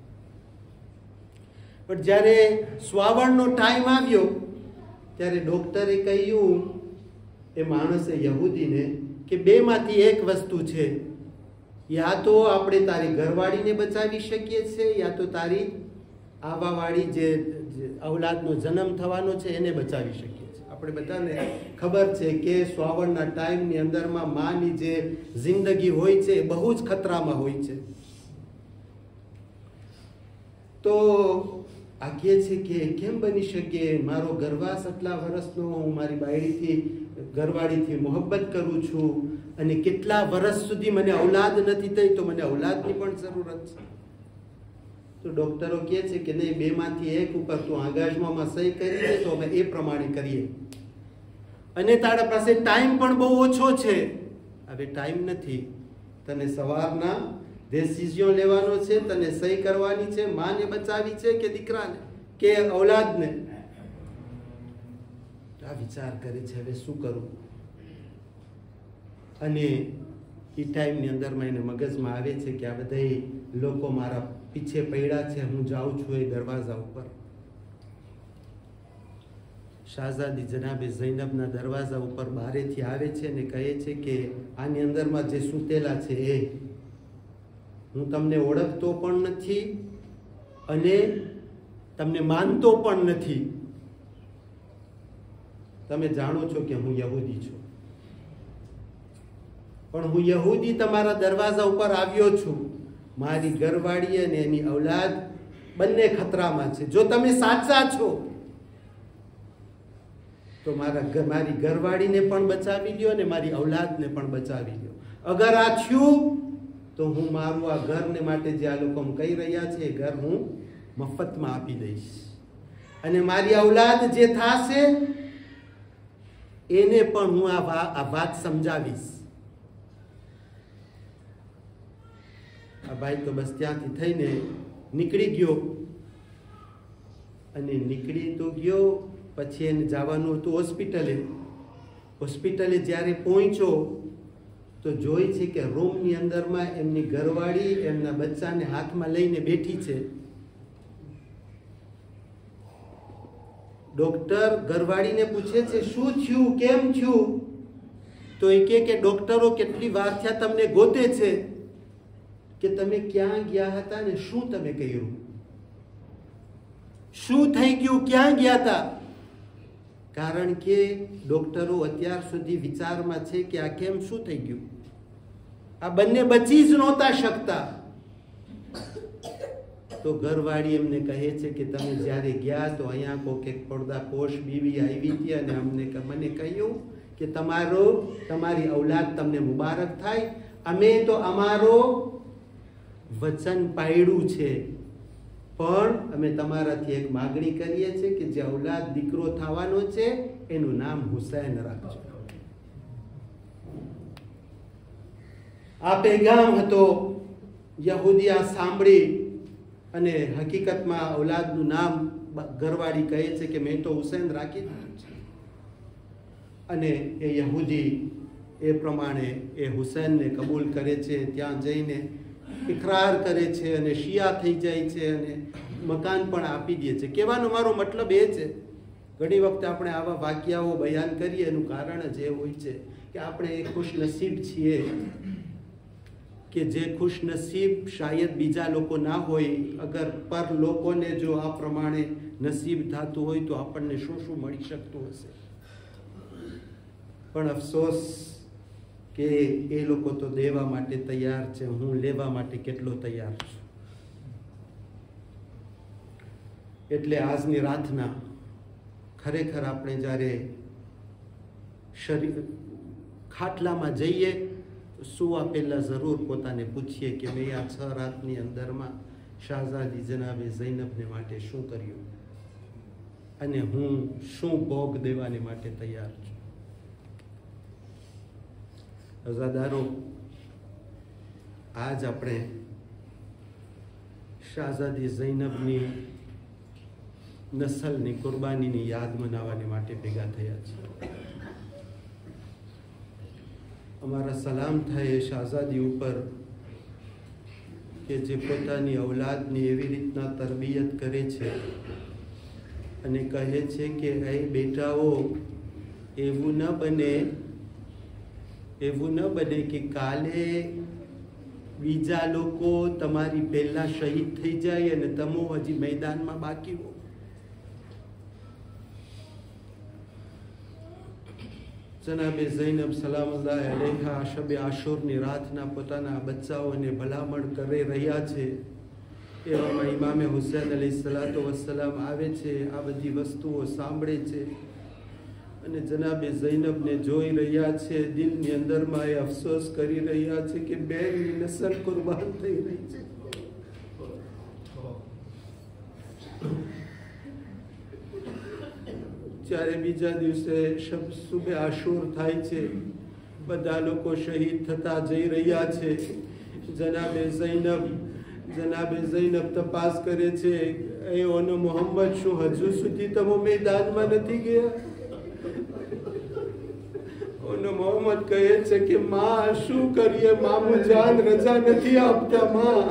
પણ જ્યારે શ્વાવણનો ટાઈમ આવ્યો ત્યારે ડોક્ટરે કહ્યું એ માણસે યહૂદીને કે બેમાંથી એક વસ્તુ છે, યા તો આપણે તારી ઘરવાળીને બચાવી શકીએ છીએ, યા તો તારી આવાવાળી જે અવલાદનો જન્મ થવાનો છે એને બચાવી શકીએ છીએ. આપણે બધાને ખબર છે કે શ્વાવણના ટાઈમની અંદરમાં માની જે જિંદગી હોય છે એ બહુ જ ખતરામાં હોય છે. તો આ કહે છે કે કેમ બની શકે, મારો ગર્વાસ આટલા વર્ષનો, હું મારી બાયડીથી ઘરવાળીથી મોહબ્બત કરું છું અને કેટલા વર્ષ સુધી મને ઔલાદ નથી થઈ, તો મને ઔલાદની પણ જરૂરત છે. તો ડોક્ટરો કહે છે કે નહીં, બેમાંથી એક ઉપર તું આગાજમાં સહી કરી દે તો અમે એ પ્રમાણે કરીએ. અને તારા પાસે ટાઈમ પણ બહુ ઓછો છે. હવે ટાઈમ નથી, તને સવારના ડિસિઝન લેવાનો છે, તને સહી કરવાની છે, માને બચાવી છે કે દીકરાને કે ઔલાદને. આ વિચાર કરે છે હવે શું કરું. અને એ ટાઈમની અંદરમાં એને મગજમાં આવે છે કે આ બધા લોકો મારા પીછે પડ્યા છે, હું જાઉં છું એ દરવાજા ઉપર. શાહઝાદી જનાબે ઝૈનબના દરવાજા ઉપર બારેથી આવે છે અને કહે છે કે આની અંદરમાં જે સૂતેલા છે એ હું તમને ઓળખતો પણ નથી અને તમને માનતો પણ નથી. તમે જાણો છો કે હું યહૂદી છું, પણ હું યહૂદી તમારા દરવાજા ઉપર આવ્યો છું, મારી ઘરવાળી અને એની ઔલાદ બંને ખતરામાં છે. જો તમે સાચા છો તો મારા મારી ઘરવાળીને પણ બચાવી લ્યો અને મારી ઔલાદને પણ બચાવી લ્યો. અગર આ થયું તો હું મારું આ ઘરને માટે જે આ લોકો કહી રહ્યા છે એ ઘર હું મફતમાં આપી દઈશ, અને મારી ઔલાદ જે થશે એને પણ હું આ વાત સમજાવીશ. આ ભાઈ તો બસ ત્યાંથી થઈને નીકળી ગયો, અને નીકળી તો ગયો. પછી એને જવાનું હતું હોસ્પિટલે. હોસ્પિટલે જ્યારે પહોંચ્યો તો જોઈ છે કે રૂમની અંદરમાં એમની ઘરવાળી એમના બચ્ચાને હાથમાં લઈને બેઠી છે. ડોક્ટર ઘરવાળીને પૂછે છે શું થયું, કેમ થયું? તો એ કહે કે ડોક્ટરો કેટલી વાર થયા તમને ગોતે છે કે તમે ક્યાં ગયા હતા ને શું તમે કર્યું, શું થઈ ગયું, ક્યાં ગયા હતા? કારણ કે ડોક્ટરો અત્યાર સુધી વિચારમાં છે કે આ કેમ શું થઈ ગયું. આ બંને બચી જ નહોતા શકતા. તો ઘરવાળી એમને કહે છે કે તમે જ્યારે ગયા તો અહીંયા કોઈક એક પડદા પોષ બીવી આવી હતી અને અમને મને કહ્યું કે તમારો તમારી ઔલાદ તમને મુબારક થાય. અમે તો અમારો વચન પાળ્યું છે, પણ અમે તમારાથી એક માગણી કરીએ છીએ કે જે ઔલાદ દીકરો થવાનો છે એનું નામ હુસૈન રાખજો. આ પેગામ હતો. યહૂદી આ સાંભળી અને હકીકતમાં ઔલાદનું નામ ઘરવાળી કહે છે કે મેં તો હુસૈન રાખી દીધું છે. અને એ યહૂદી એ પ્રમાણે એ હુસૈનને કબૂલ કરે છે. ત્યાં જઈને ઇકરાર કરે છે અને શિયા થઈ જાય છે અને મકાન પણ આપી દે છે. કહેવાનો મારો મતલબ એ છે, ઘણી વખતે આપણે આવા વાક્યાઓ બયાન કરીએ એનું કારણ જ એ હોય છે કે આપણે એ ખુશનસીબ છીએ કે જે ખુશનસીબ શાયદ બીજા લોકો ના હોય. અગર પર લોકોને જો આ પ્રમાણે નસીબ થતું હોય તો આપણને શું શું મળી શકતું હશે. પણ અફસોસ કે એ લોકો તો દેવા માટે તૈયાર છે, હું લેવા માટે કેટલો તૈયાર છું. એટલે આજની રાતના ખરેખર આપણે જ્યારે શરીર ખાટલામાં જઈએ તો સુવા પહેલાં જરૂર પોતાને પૂછીએ કે મેં આ છ રાતની અંદરમાં શાહઝાદી જનાબે ઝૈનબને માટે શું કર્યું અને હું શું ભોગ દેવાને માટે તૈયાર છું. અઝાદારો, આજ આપણે શાહઝાદી ઝૈનબની નસલની કુરબાનીની યાદ મનાવવાને માટે ભેગા થયા છે. અમારા સલામ થાય એ શાહઝાદી ઉપર કે જે પોતાની ઔલાદની એવી રીતના તરબિયત કરે છે અને કહે છે કે એ બેટાઓ એવું ન બને એવું ન બને કે કાલે બીજા લોકો તમારી પહેલા શહીદ થઈ જાય અને તમે હજી મેદાનમાં બાકી હો. જનાબે ઝૈનબ સલામુલ્લાહ અલૈહા શબે આશુરની રાતના પોતાના બચ્ચાઓને ભલામણ કરી રહ્યા છે. એવામાં ઇમામે હુસૈન અલૈહિસ્સલાતુ વસ્સલામ આવે છે, આ બધી વસ્તુઓ સાંભળે છે અને જનાબે ઝૈનબને જોઈ રહ્યા છે. દિલની અંદરમાં એ અફસોસ કરી રહ્યા છે કે બેનની નસલ કુરબાન થઈ રહી છે. જ્યારે બીજા દિવસે શબ સુબે આશુર થાય છે, બધા લોકો શહીદ થતા જઈ રહ્યા છે. જનાબે ઝૈનબ જનાબે ઝૈનબ તપાસ કરે છે, એ ઓનો મોહમ્મદ શું હજુ સુધી તમે મેદાનમાં નથી ગયા? ઓનો મોહમ્મદ કહે છે કે માં શું કરીએ, મામુ જાન રજા નથી આપતા. માં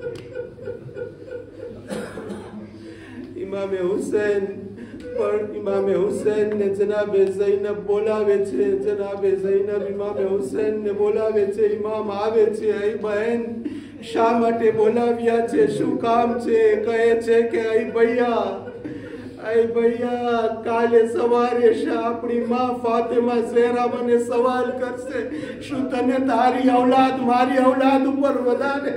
ઇમામે હુસૈન પણ ઇમામે હુસૈન ને જનાબે ઝૈનબ બોલાવે છે. જનાબે ઝૈનબ ઇમામે હુસૈન ને બોલાવે છે. ઇમામ આવે છે. અહીં બહેન શા માટે બોલાવ્યા છે, શું કામ છે? કહે છે કે અહીં ભૈયા आई भैया काले सवारे अपनी माँ फातिमा ज़हरा મને સવાલ કરશે શું તને તારી औलाद મારી औलाद ઉપર વધારે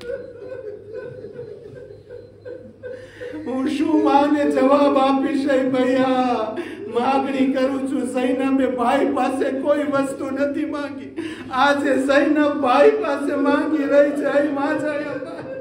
હું શું માને જવાબ આપીશ ભૈયા માગણી કરું છું સૈનબે ભાઈ પાસે કોઈ વસ્તુ નથી માંગી આજે સૈનબ ભાઈ પાસે માંગી રહી છે आई માં જાય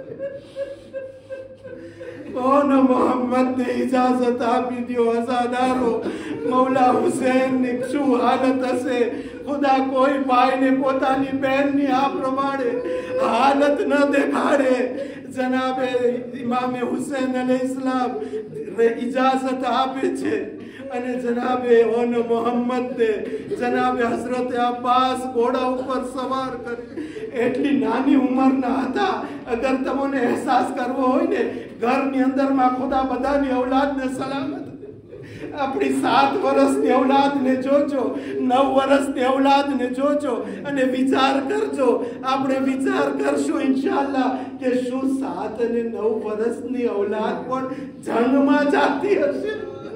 कौन मोहम्मद ने इजाजत आपी दियो अजादारो मौला हुसैन ने शू हालत हसे खुदा कोई भाई ने पोतानी बहन नी आ प्रमाणे हालत न देखाड़े जनाबे इमाम हुसैन अलैहिस्सलाम इजाजत आपे छे અને જનાબે ઓન મોહમ્મદ ને જનાબે હઝરત અબ્બાસ ઘોડા ઉપર સવાર કરે એટલી નાની ઉંમરના હતા અગર તમને અહેસાસ કરવો હોય ને ઘરની અંદરમાં ખુદા બધાની औलादને સલામત अपनी सात વર્ષની औलादને જોજો નવ વર્ષની औलादને જોજો અને વિચાર કરજો આપણે વિચાર કરશું ઇન્શાઅલ્લાહ કે શું સાત અને નવ વર્ષની औलाद પણ જંગમાં જાતી હશે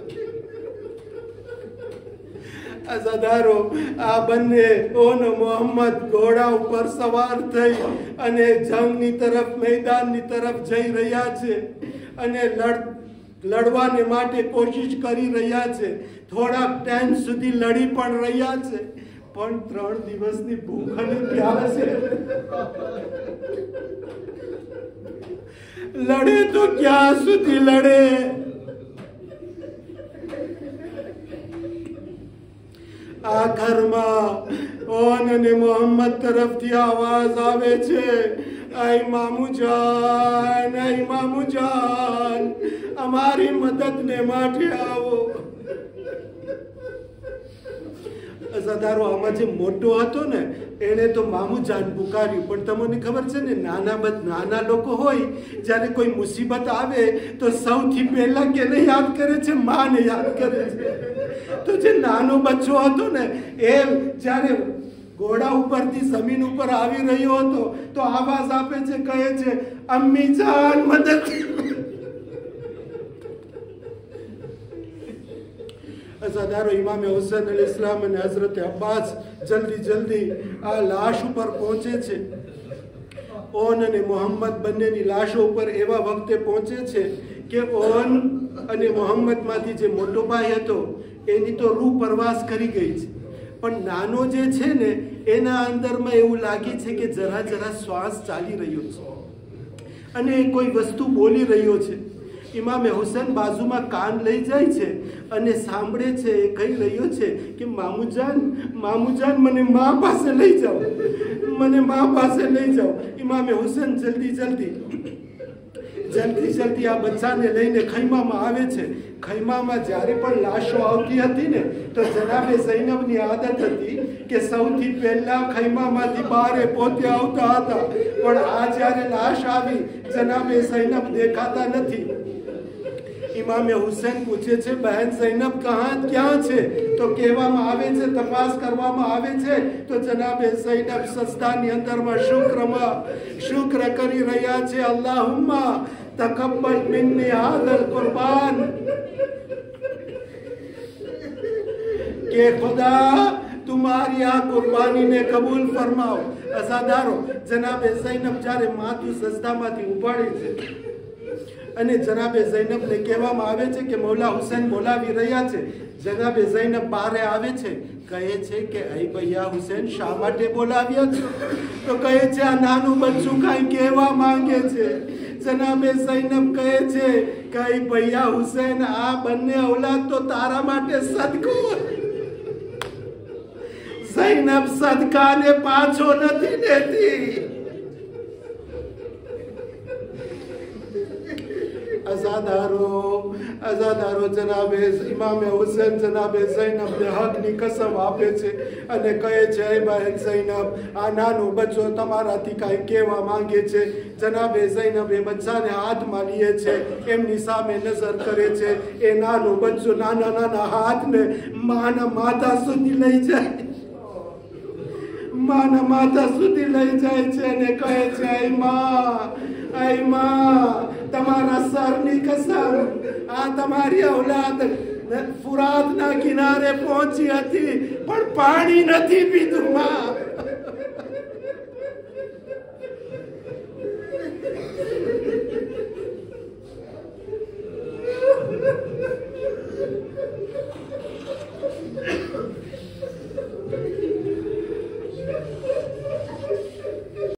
અઝાદારો આ બંને ઓન મોહમ્મદ ઘોડા ઉપર સવાર થઈ અને જંગની તરફ મેદાનની તરફ જઈ રહ્યા છે અને લડ લડવાને માટે કોશિશ કરી રહ્યા છે થોડા ટાઈમ સુધી લડી પણ રહ્યા છે પણ ત્રણ દિવસની ભૂખ અને પ્યાસ છે લડે તો ક્યાં સુધી લડે आखिर में ओन ने मोहम्मद तरफ थी आवाज आवे छे आई मामू जान आई मामू जान हमारी मदद ने माटे आवो અઝાદારો આમાં જે મોટો હતો ને એને તો મામુ જાન પુકાર્યું પણ તમને ખબર છે ને નાના બદ નાના લોકો હોય જ્યારે કોઈ મુસીબત આવે તો સૌથી પહેલા કેને યાદ કરે છે માને યાદ કરે છે તો જે નાનો બચ્ચો હતો ને એ જ્યારે ઘોડા ઉપરથી જમીન ઉપર આવી રહ્યો હતો તો આવાજ આપે છે કહે છે અમ્મી જાન મદદ અઝાદારો ઇમામે હુસૈન અલૈહિસ્સલામ અને હઝરત અબ્બાસ જલ્દી જલ્દી આ લાશ ઉપર પહોંચે છે ઓન અને મોહમ્મદ બંનેની લાશો ઉપર એવા વખતે પહોંચે છે કે ઓન અને મોહમ્મદમાંથી જે મોટો ભાઈ હતો એની તો રૂહ પરવાસ કરી ગઈ છે પણ નાનો જે છે ને એના અંદરમાં એવું લાગે છે કે જરા જરા શ્વાસ ચાલી રહ્યો છે અને કોઈ વસ્તુ બોલી રહ્યો છે ઇમામે હુસૈન બાજુમાં કાન લઈ જાય છે અને સાંભળે છે એ કહી રહ્યો છે કે મામુજાન મામુજાન મને મા પાસે લઈ જાઓ મને મા પાસે લઈ જાઓ ઇમામે હુસૈન જલ્દી જલ્દી જલ્દી જલ્દી આ બચ્ચાને લઈને ખૈમામાં આવે છે ખૈમામાં જ્યારે પણ લાશો આવતી હતી ને તો જનાબે ઝૈનબની આદત હતી કે સૌથી પહેલા ખૈમામાંથી બહાર પોતે આવતા હતા પણ આ જ્યારે લાશ આવી જનાબે ઝૈનબ દેખાતા નથી इमाम हुसैन पूछे छे बहन ज़ैनब कहाँ क्या छे तो कहेवामां आवे छे तपास करवामां आवे छे तो जनाबे ज़ैनब सजदानी अंदरमां शुक्रमा शुक्र करी रह्या छे अल्लाहुम्मा तकब्बल मिन्नी हाज़ल कुर्बान के खुदा तुम्हारी आ कुर्बानी ने कबूल फरमाओ अज़ादारो जनाबे ज़ैनब जारे माथुं सजदामांथी उभाड़ी छे અને જનાબે ઝૈનબને કહેવામાં આવે છે કે મૌલા હુસૈન બોલાવી રહ્યા છે જનાબે ઝૈનબ બહાર આવે છે કહે છે કે અય ભૈયા હુસૈન શા માટે બોલાવ્યા છો તો કહે છે આ નાનું બચ્ચું કાંઈ કહેવા માંગે છે જનાબે ઝૈનબ કહે છે કે અય ભૈયા હુસૈન આ બંને औलाद તો તારા માટે સદકો ઝૈનબ સદકાને પાછો નથી દેતી अज़ादारो अज़ादारो जनाबे इमामे हुसैन जनाबे ज़ैनब ने हक नी कसम आपे छे अने कहे छे ए बहन ज़ैनब आ नानो बच्चो तमाराथी काई कहेवा मांगे छे जनाबे ज़ैनब ए बच्चाने हाथमां लीए छे एमनी सामे नजर करे छे ए नानो बच्चो नाना नाना हाथ ने माना माथा सुधी लई जाय माना माथा सुधी लई जाय छे अने कहे छे ए मां આય માં તમારા સરની કસમ આ તમારી ઔલાદ ફુરાતના કિનારે પહોંચી હતી પણ પાણી નથી પીધું માં